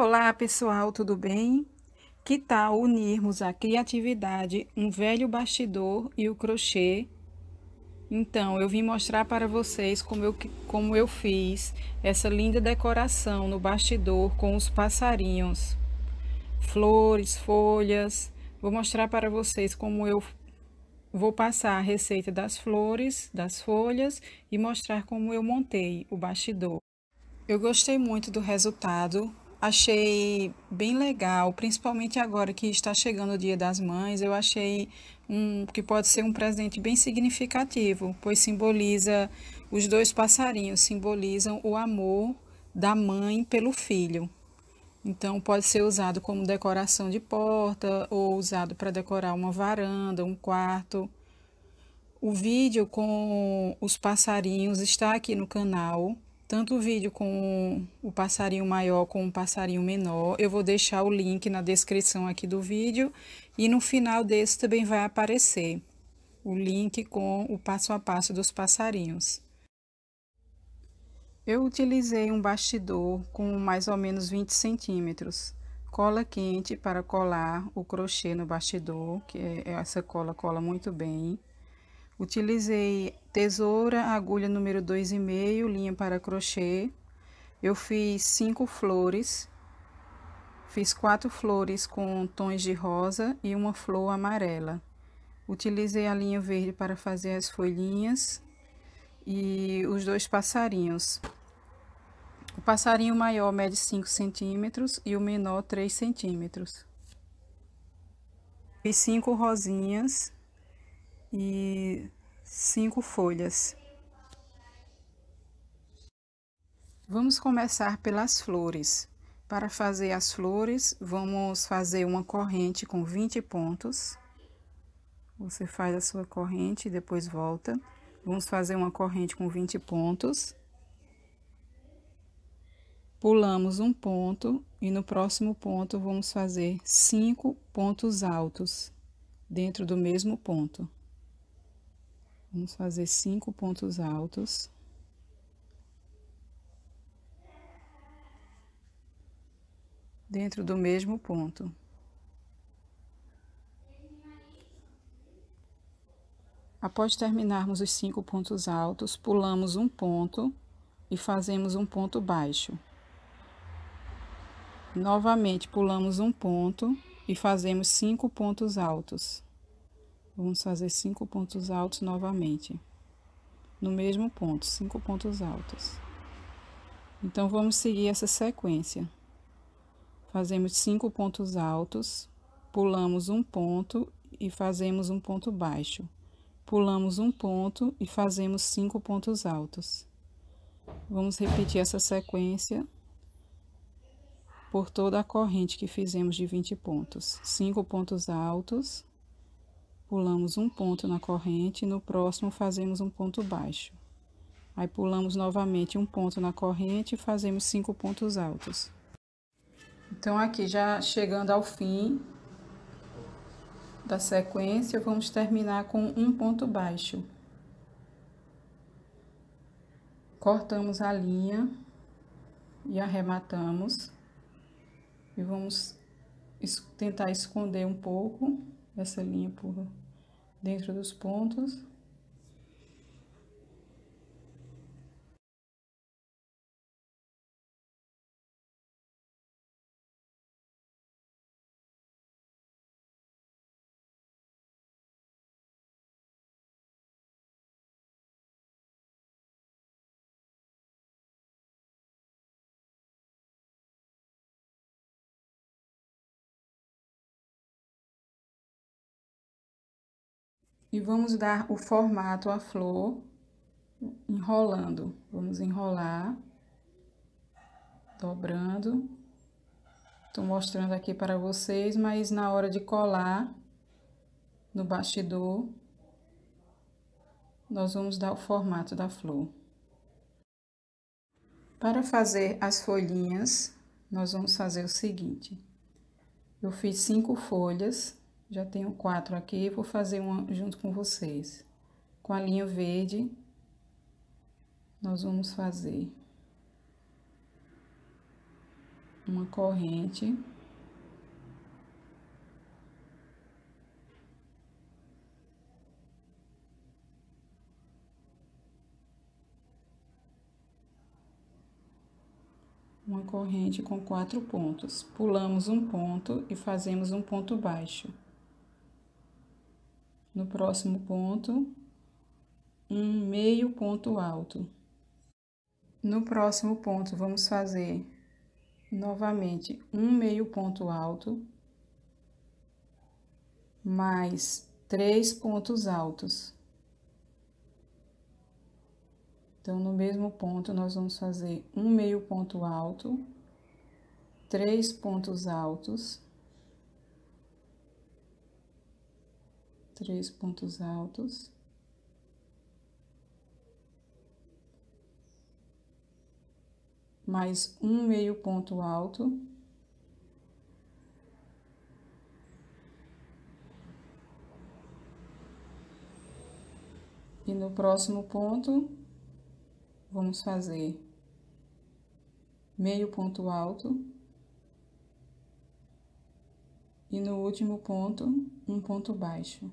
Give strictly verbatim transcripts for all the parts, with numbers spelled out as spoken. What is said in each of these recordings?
Olá pessoal, tudo bem? Que tal unirmos a criatividade, um velho bastidor e o crochê? Então, eu vim mostrar para vocês como eu, como eu fiz essa linda decoração no bastidor com os passarinhos, flores, folhas. Vou mostrar para vocês como eu vou passar a receita das flores, das folhas e mostrar como eu montei o bastidor. Eu gostei muito do resultado, achei bem legal, principalmente agora que está chegando o Dia das Mães, eu achei um, que pode ser um presente bem significativo, pois simboliza, os dois passarinhos simbolizam o amor da mãe pelo filho. Então pode ser usado como decoração de porta ou usado para decorar uma varanda, um quarto. O vídeo com os passarinhos está aqui no canal, tanto o vídeo com o passarinho maior como o passarinho menor. Eu vou deixar o link na descrição aqui do vídeo e no final desse também vai aparecer o link com o passo a passo dos passarinhos. Eu utilizei um bastidor com mais ou menos vinte centímetros. Cola quente para colar o crochê no bastidor, que é, essa cola cola muito bem. Utilizei tesoura, agulha número dois e meio, linha para crochê. Eu fiz cinco flores. Fiz quatro flores com tons de rosa e uma flor amarela. Utilizei a linha verde para fazer as folhinhas e os dois passarinhos. O passarinho maior mede cinco centímetros e o menor três centímetros. Fiz cinco rosinhas e cinco folhas. Vamos começar pelas flores. Para fazer as flores, vamos fazer uma corrente com vinte pontos. Você faz a sua corrente e depois volta. Vamos fazer uma corrente com vinte pontos. Pulamos um ponto e no próximo ponto vamos fazer cinco pontos altos dentro do mesmo ponto. Vamos fazer cinco pontos altos. Dentro do mesmo ponto. Após terminarmos os cinco pontos altos, pulamos um ponto e fazemos um ponto baixo. Novamente, pulamos um ponto e fazemos cinco pontos altos. Vamos fazer cinco pontos altos novamente. No mesmo ponto, cinco pontos altos. Então, vamos seguir essa sequência. Fazemos cinco pontos altos, pulamos um ponto e fazemos um ponto baixo. Pulamos um ponto e fazemos cinco pontos altos. Vamos repetir essa sequência por toda a corrente que fizemos de vinte pontos. Cinco pontos altos, pulamos um ponto na corrente e no próximo fazemos um ponto baixo. Aí pulamos novamente um ponto na corrente e fazemos cinco pontos altos. Então, aqui já chegando ao fim da sequência, vamos terminar com um ponto baixo. Cortamos a linha e arrematamos. E vamos tentar esconder um pouco essa linha por dentro dos pontos. E vamos dar o formato à flor, enrolando. Vamos enrolar, dobrando. Tô mostrando aqui para vocês, mas na hora de colar no bastidor, nós vamos dar o formato da flor. Para fazer as folhinhas, nós vamos fazer o seguinte. Eu fiz cinco folhas. Já tenho quatro aqui, vou fazer uma junto com vocês. Com a linha verde, nós vamos fazer uma corrente. Uma corrente com quatro pontos. Pulamos um ponto e fazemos um ponto baixo. No próximo ponto, um meio ponto alto. No próximo ponto, vamos fazer novamente um meio ponto alto, mais três pontos altos. Então, no mesmo ponto, nós vamos fazer um meio ponto alto, três pontos altos, três pontos altos, mais um meio ponto alto, e no próximo ponto, vamos fazer meio ponto alto, e no último ponto, um ponto baixo.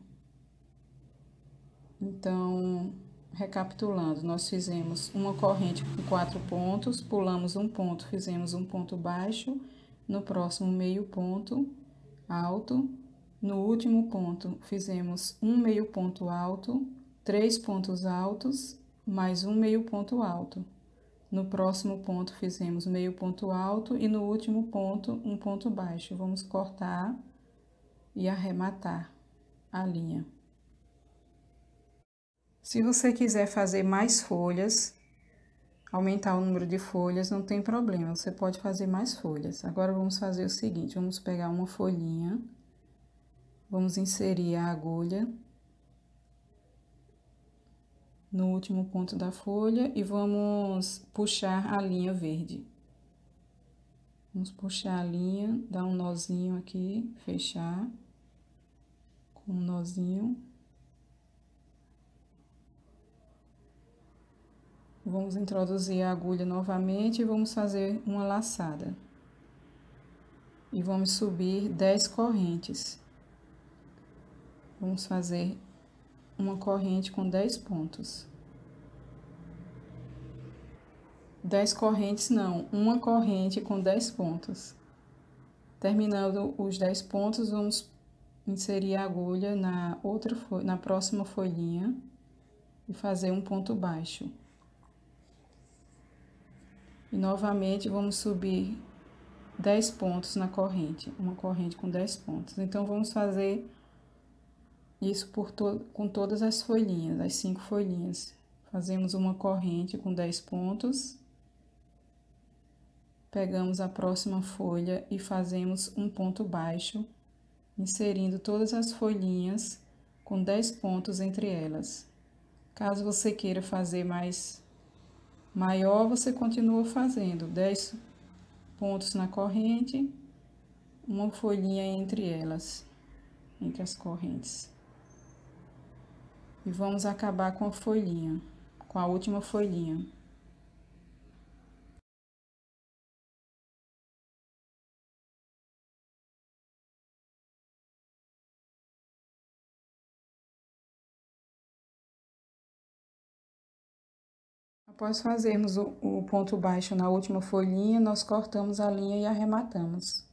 Então, recapitulando, nós fizemos uma corrente com quatro pontos, pulamos um ponto, fizemos um ponto baixo, no próximo meio ponto alto, no último ponto fizemos um meio ponto alto, três pontos altos, mais um meio ponto alto. No próximo ponto fizemos meio ponto alto e no último ponto um ponto baixo. Vamos cortar e arrematar a linha. Se você quiser fazer mais folhas, aumentar o número de folhas, não tem problema, você pode fazer mais folhas. Agora, vamos fazer o seguinte, vamos pegar uma folhinha, vamos inserir a agulha no último ponto da folha e vamos puxar a linha verde. Vamos puxar a linha, dar um nozinho aqui, fechar com um nozinho. Vamos introduzir a agulha novamente e vamos fazer uma laçada. E vamos subir dez correntes. Vamos fazer uma corrente com dez pontos. dez correntes não, uma corrente com dez pontos. Terminando os dez pontos, vamos inserir a agulha na outra na próxima folhinha e fazer um ponto baixo. E novamente vamos subir dez pontos na corrente, uma corrente com dez pontos. Então, vamos fazer isso por to com todas as folhinhas, as cinco folhinhas. Fazemos uma corrente com dez pontos. Pegamos a próxima folha e fazemos um ponto baixo, inserindo todas as folhinhas com dez pontos entre elas. Caso você queira fazer mais maior, você continua fazendo dez pontos na corrente, uma folhinha entre elas, entre as correntes. E vamos acabar com a folhinha, com a última folhinha. Após fazermos o, o ponto baixo na última folhinha, nós cortamos a linha e arrematamos.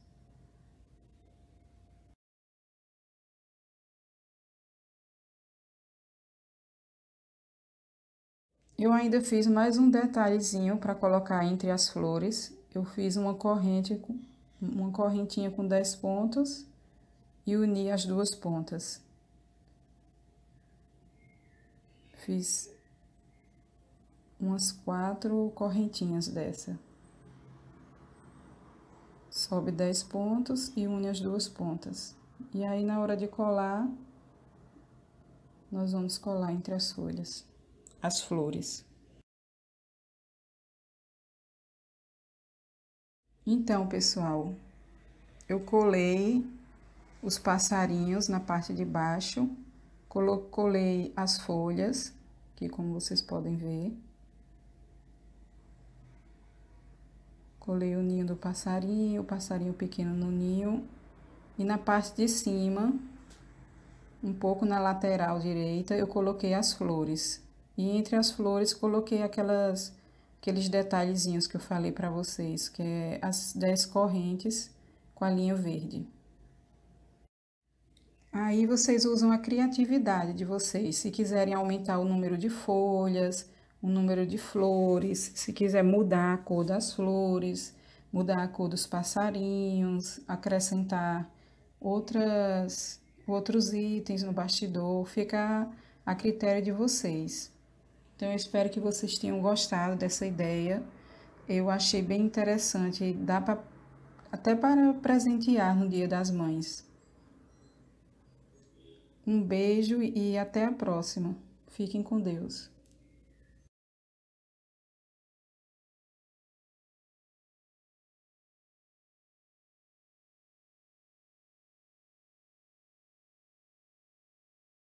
Eu ainda fiz mais um detalhezinho para colocar entre as flores. Eu fiz uma corrente, uma correntinha com dez pontos e uni as duas pontas. Fiz umas quatro correntinhas dessa. Sobe dez pontos e une as duas pontas. E aí, na hora de colar, nós vamos colar entre as folhas, as flores. Então, pessoal, eu colei os passarinhos na parte de baixo, colei as folhas, que como vocês podem ver. Colei o ninho do passarinho, o passarinho pequeno no ninho. E na parte de cima, um pouco na lateral direita, eu coloquei as flores. E entre as flores coloquei aquelas, aqueles detalhezinhos que eu falei para vocês, que é as dez correntes com a linha verde. Aí vocês usam a criatividade de vocês. Se quiserem aumentar o número de folhas, o número de flores, se quiser mudar a cor das flores, mudar a cor dos passarinhos, acrescentar outras, outros itens no bastidor, fica a critério de vocês. Então, eu espero que vocês tenham gostado dessa ideia. Eu achei bem interessante, dá pra, até para presentear no Dia das Mães. Um beijo e até a próxima. Fiquem com Deus.